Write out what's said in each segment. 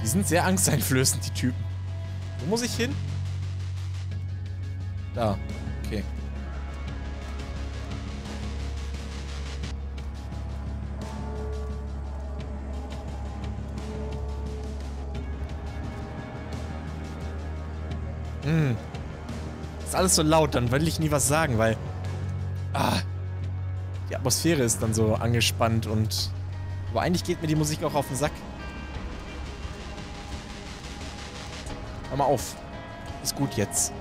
Die sind sehr angsteinflößend, die Typen. Wo muss ich hin? Da. Okay. Ist alles so laut, dann will ich nie was sagen, weil... die Atmosphäre ist dann so angespannt und... Aber eigentlich geht mir die Musik auch auf den Sack. Hör mal auf. Ist gut jetzt.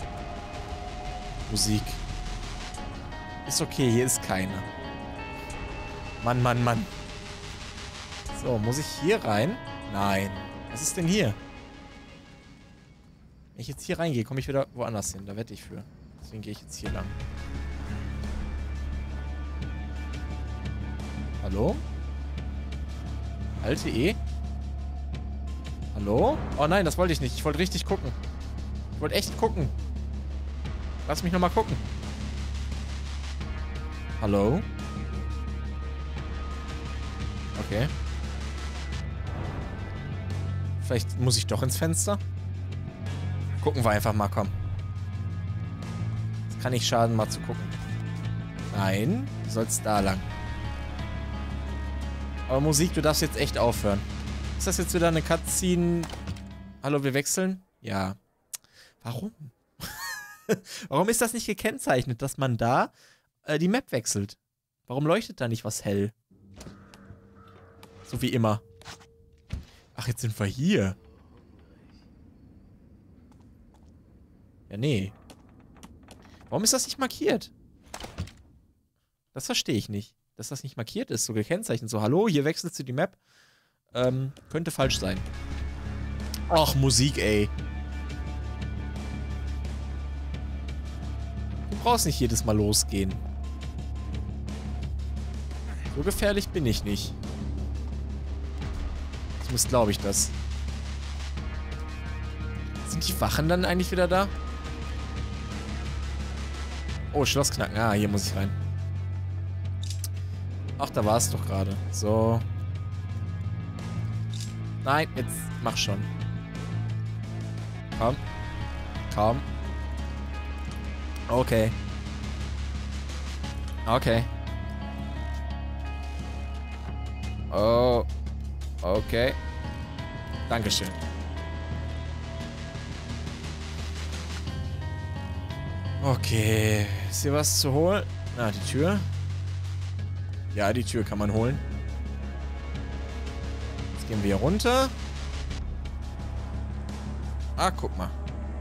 Musik. Ist okay, hier ist keine. Mann, Mann, Mann. So, muss ich hier rein? Nein. Was ist denn hier? Wenn ich jetzt hier reingehe, komme ich wieder woanders hin. Da wette ich für. Deswegen gehe ich jetzt hier lang. Hallo? Alte E? Hallo? Oh nein, das wollte ich nicht. Ich wollte richtig gucken. Ich wollte echt gucken. Lass mich nochmal gucken. Hallo? Okay. Vielleicht muss ich doch ins Fenster? Gucken wir einfach mal, komm. Es kann nicht schaden, mal zu gucken. Nein, du sollst da lang. Aber Musik, du darfst jetzt echt aufhören. Ist das jetzt wieder eine Cutscene? Hallo, wir wechseln? Ja. Warum? Warum ist das nicht gekennzeichnet, dass man da die Map wechselt? Warum leuchtet da nicht was hell? So wie immer. Ach, jetzt sind wir hier. Ja, nee. Warum ist das nicht markiert? Das verstehe ich nicht. Dass das nicht markiert ist, so gekennzeichnet. So, hallo, hier wechselst du die Map. Könnte falsch sein. Ach, Musik, ey. Du brauchst nicht jedes Mal losgehen. So gefährlich bin ich nicht. Zumindest glaube ich das. Sind die Wachen dann eigentlich wieder da? Oh, Schloss knacken. Ah, hier muss ich rein. Ach, da war es doch gerade. So. Nein, jetzt mach schon. Komm. Komm. Okay. Okay. Oh. Okay. Dankeschön. Okay. Ist hier was zu holen? Ah, die Tür. Ja, die Tür kann man holen. Jetzt gehen wir hier runter. Ah, guck mal.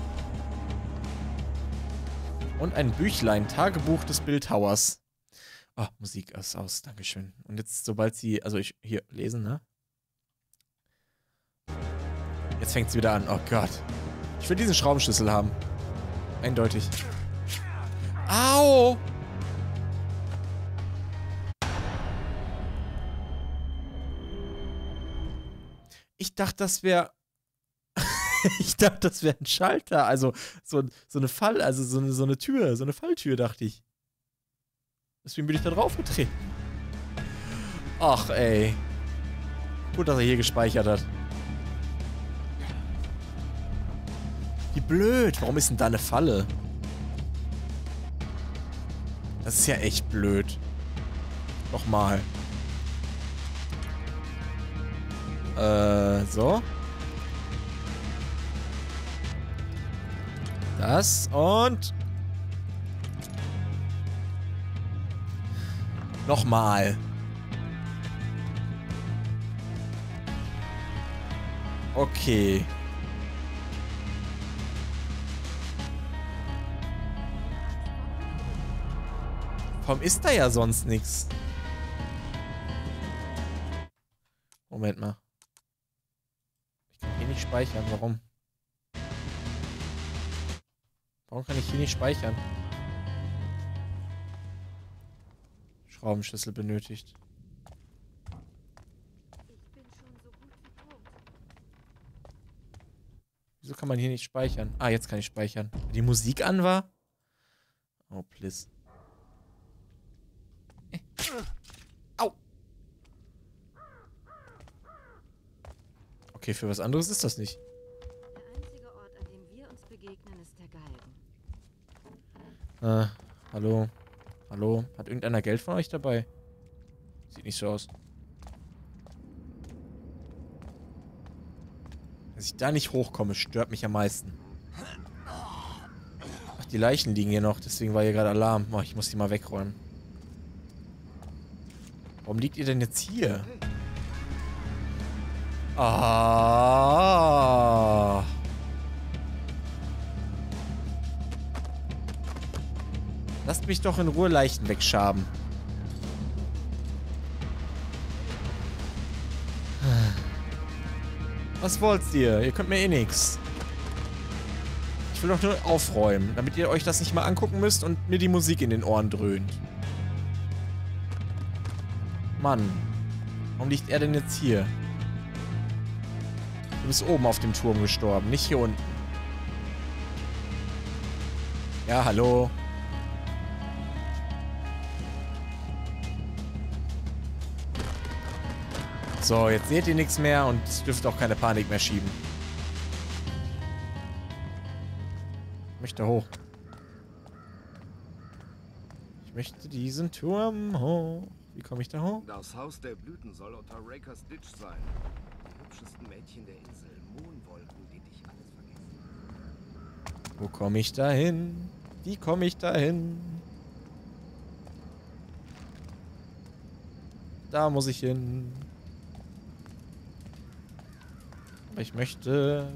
Und ein Büchlein. Tagebuch des Bildhauers. Oh, Musik ist aus. Dankeschön. Und jetzt, sobald sie... Also ich... Hier, lesen, ne? Jetzt fängt es wieder an. Oh Gott. Ich will diesen Schraubenschlüssel haben. Eindeutig. Au! Ich dachte, das wäre... ich dachte, das wäre ein Schalter. Also, so eine Fall... Also, so eine Tür. So eine Falltür, dachte ich. Deswegen bin ich da drauf getreten. Ach, ey. Gut, dass er hier gespeichert hat. Wie blöd. Warum ist denn da eine Falle? Das ist ja echt blöd. Nochmal. So. Das und... Nochmal. Okay. Warum ist da ja sonst nichts? Moment mal. Ich kann hier nicht speichern. Warum? Warum kann ich hier nicht speichern? Schraubenschlüssel benötigt. Wieso kann man hier nicht speichern? Ah, jetzt kann ich speichern. Weil die Musik an war? Oh, please. Au! Okay, für was anderes ist das nicht. Der einzige Ort, an dem wir uns begegnen, ist der Galgen. Hallo. Hallo? Hat irgendeiner Geld von euch dabei? Sieht nicht so aus. Dass ich da nicht hochkomme, stört mich am meisten. Ach, die Leichen liegen hier noch, deswegen war hier gerade Alarm. Oh, ich muss die mal wegräumen. Warum liegt ihr denn jetzt hier? Ah. Lasst mich doch in Ruhe Leichen wegschaben. Was wollt ihr? Ihr könnt mir eh nix. Ich will doch nur aufräumen, damit ihr euch das nicht mal angucken müsst und mir die Musik in den Ohren dröhnt. Mann. Warum liegt er denn jetzt hier? Du bist oben auf dem Turm gestorben, nicht hier unten. Ja, hallo. So, jetzt seht ihr nichts mehr und dürft auch keine Panik mehr schieben. Ich möchte hoch. Ich möchte diesen Turm hoch. Wie komme ich da hoch? Das Haus der Blüten soll unter Rakers Ditch sein. Die hübschesten Mädchen der Insel. Moonwolken, die dich alles vergessen. Wo komme ich da hin? Wie komme ich da hin? Da muss ich hin. Aber ich möchte...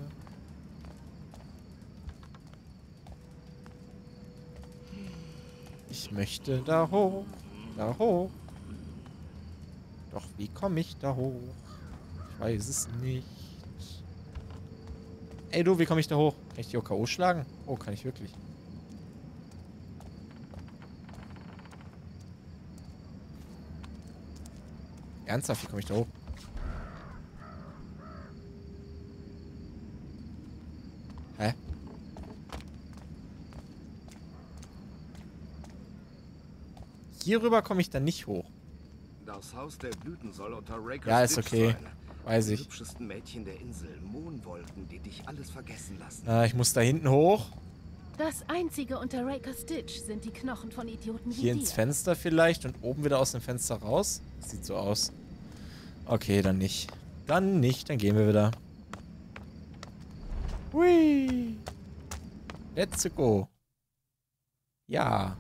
Ich möchte da hoch. Da hoch. Doch wie komme ich da hoch? Ich weiß es nicht. Ey du, wie komme ich da hoch? Kann ich die OKO schlagen? Oh, kann ich wirklich. Ernsthaft, wie komme ich da hoch? Hä? Hierüber komme ich dann nicht hoch. Das Haus der Blüten soll unter Rakers Ja, ist Ditch okay. sein. Weiß Die ich. hübschesten Mädchen der Insel. Moonwolken, die dich alles vergessen lassen. Ich muss da hinten hoch. Das einzige unter Rakers Ditch sind die Knochen von Idioten wie Hier dir. ins Fenster vielleicht und oben wieder aus dem Fenster raus. Das sieht so aus. Okay, dann nicht. Dann nicht, dann gehen wir wieder. Hui. Let's go. Ja.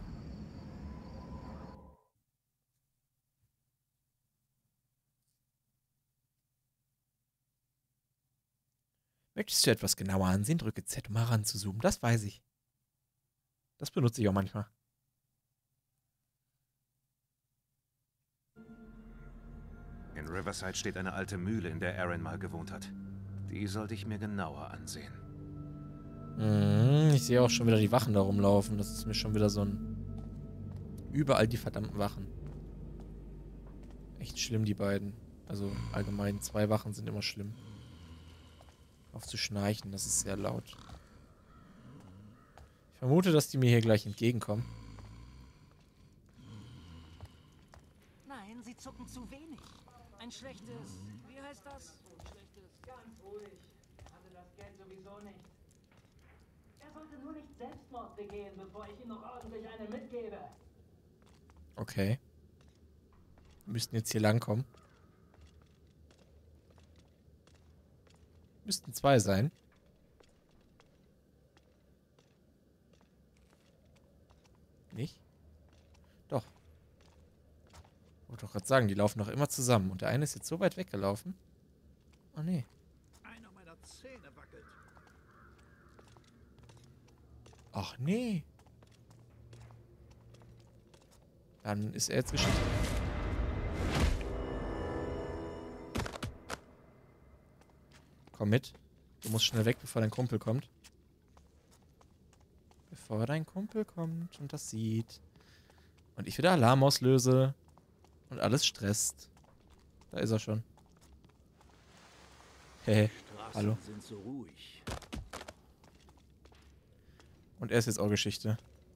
Möchtest du etwas genauer ansehen? Drücke Z, um heranzuzoomen. Das weiß ich. Das benutze ich auch manchmal. In Riverside steht eine alte Mühle, in der Aaron mal gewohnt hat. Die sollte ich mir genauer ansehen. Ich sehe auch schon wieder die Wachen da rumlaufen. Das ist mir schon wieder so ein... Überall die verdammten Wachen. Echt schlimm, die beiden. Also allgemein, 2 Wachen sind immer schlimm. Auf zu schnarchen, das ist sehr laut. Ich vermute, dass die mir hier gleich entgegenkommen. Nein, sie zucken zu wenig. Ein schlechtes, wie heißt das? Ein schlechtes, ganz ruhig. Er hatte das Geld sowieso nicht. Er sollte nur nicht Selbstmord begehen, bevor ich ihm noch ordentlich eine mitgebe. Okay. Wir müssten jetzt hier langkommen. Müssten 2 sein. Nicht? Doch. Ich wollte doch gerade sagen, die laufen noch immer zusammen. Und der eine ist jetzt so weit weggelaufen. Oh nee. Einer meiner Zähne wackelt. Ach nee. Dann ist er jetzt Geschichte. Komm mit. Du musst schnell weg, bevor dein Kumpel kommt. Bevor dein Kumpel kommt und das sieht. Und ich wieder Alarm auslöse. Und alles stresst. Da ist er schon. Hehe. Hallo. Sind so ruhig. Und er ist jetzt auch Geschichte.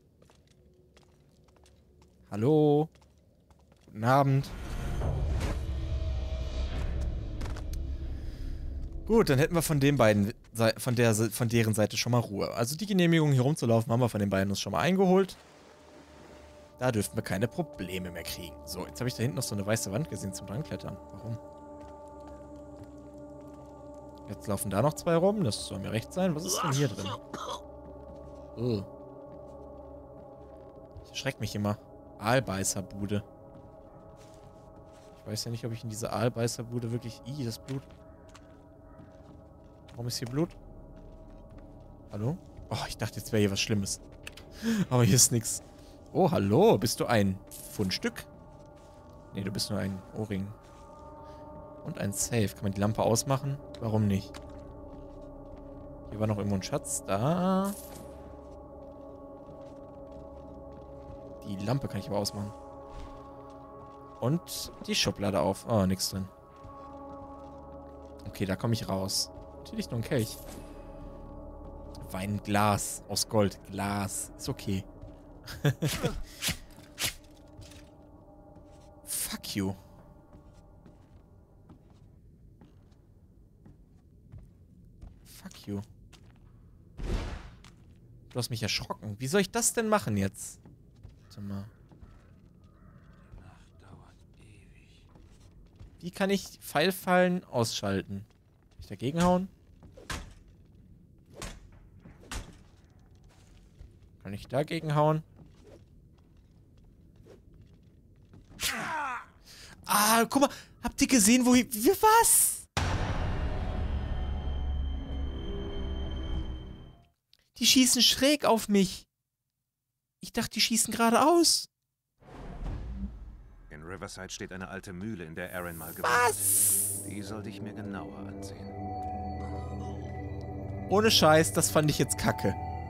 Hallo. Guten Abend. Gut, dann hätten wir von den beiden, von deren Seite schon mal Ruhe. Also die Genehmigung hier rumzulaufen haben wir von den beiden uns schon mal eingeholt. Da dürften wir keine Probleme mehr kriegen. So, jetzt habe ich da hinten noch so eine weiße Wand gesehen zum Dranklettern. Warum? Jetzt laufen da noch zwei rum. Das soll mir recht sein. Was ist denn hier drin? Das erschreckt mich immer. Aalbeißerbude. Ich weiß ja nicht, ob ich in diese Aalbeißerbude wirklich... Ih, das Blut. Warum ist hier Blut? Hallo? Oh, ich dachte, jetzt wäre hier was Schlimmes. Aber hier ist nichts. Oh, hallo. Bist du ein Fundstück? Nee, du bist nur ein Ohrring. Und ein Safe. Kann man die Lampe ausmachen? Warum nicht? Hier war noch irgendwo ein Schatz. Da. Die Lampe kann ich aber ausmachen. Und die Schublade auf. Oh, nichts drin. Okay, da komme ich raus. Natürlich nur ein Kelch. Weinglas aus Gold. Glas. Ist okay. Fuck you. Fuck you. Du hast mich erschrocken. Wie soll ich das denn machen jetzt? Warte mal. Wie kann ich Pfeilfallen ausschalten? Kann ich dagegen hauen? Kann ich dagegen hauen? Ah, guck mal. Habt ihr gesehen, wo ich... Was? Die schießen schräg auf mich. Ich dachte, die schießen geradeaus. In Riverside steht eine alte Mühle, in der Aaron mal gewohnt hat. Was? Die sollte ich mir genauer ansehen. Ohne Scheiß, das fand ich jetzt kacke.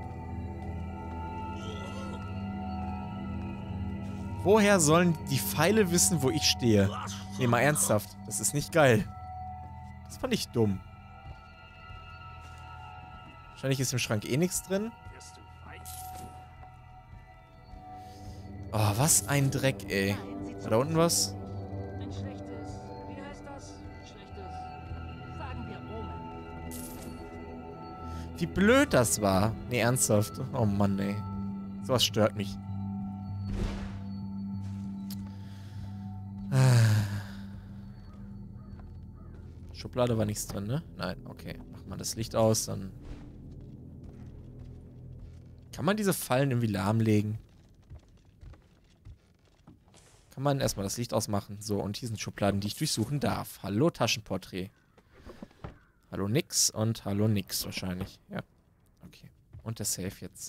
Woher sollen die Pfeile wissen, wo ich stehe? Nee, mal ernsthaft. Das ist nicht geil. Das fand ich dumm. Wahrscheinlich ist im Schrank eh nichts drin. Oh, was ein Dreck, ey. War da unten was? Ein schlechtes, wie heißt das? Schlechtes, sagen wir Omen. Wie blöd das war. Nee, ernsthaft. Oh Mann, ey. Sowas stört mich. Schublade war nichts drin, ne? Nein, okay. Macht man das Licht aus, dann... Kann man diese Fallen irgendwie lahmlegen? Kann man erstmal das Licht ausmachen. So, und hier sind Schubladen, die ich durchsuchen darf. Hallo, Taschenporträt. Hallo, nix und hallo, nix wahrscheinlich. Ja, okay. Und der Safe jetzt.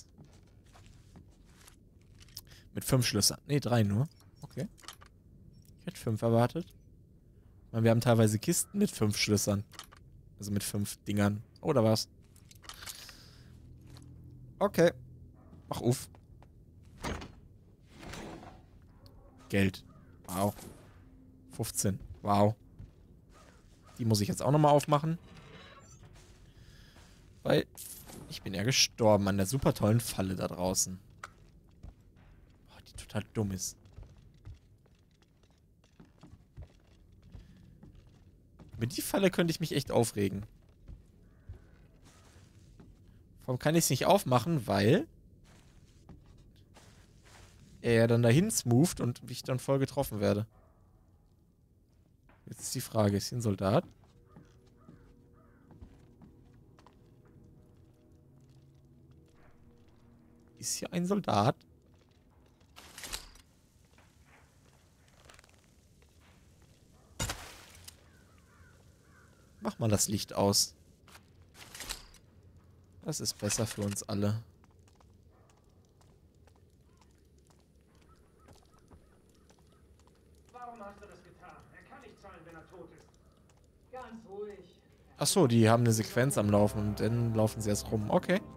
Mit 5 Schlössern. Ne, 3 nur. Okay. Ich hätte 5 erwartet. Ich meine, wir haben teilweise Kisten mit 5 Schlössern. Also mit 5 Dingern. Oh, da war's. Okay. Mach auf. Geld. Wow. 15. Wow. Die muss ich jetzt auch nochmal aufmachen. Weil ich bin ja gestorben an der super tollen Falle da draußen. Boah, die total dumm ist. Über die Falle könnte ich mich echt aufregen. Warum kann ich es nicht aufmachen? Weil er ja dann dahin smootht und ich dann voll getroffen werde. Jetzt ist die Frage, ist hier ein Soldat? Ist hier ein Soldat? Mach mal das Licht aus. Das ist besser für uns alle. Warum hast du das getan? Er kann nicht zahlen, wenn er tot ist. Ganz ruhig. Achso, die haben eine Sequenz am Laufen und dann laufen sie erst rum. Okay.